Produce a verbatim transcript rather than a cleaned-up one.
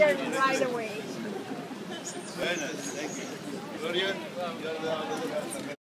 there right away. Very nice, thank you. Florian,